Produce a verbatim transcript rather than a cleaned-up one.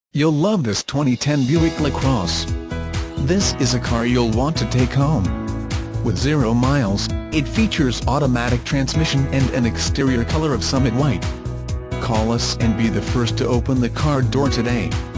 You'll love this twenty ten Buick LaCrosse. This is a car you'll want to take home. With zero miles, it features automatic transmission and an exterior color of Summit White. Call us and be the first to open the car door today.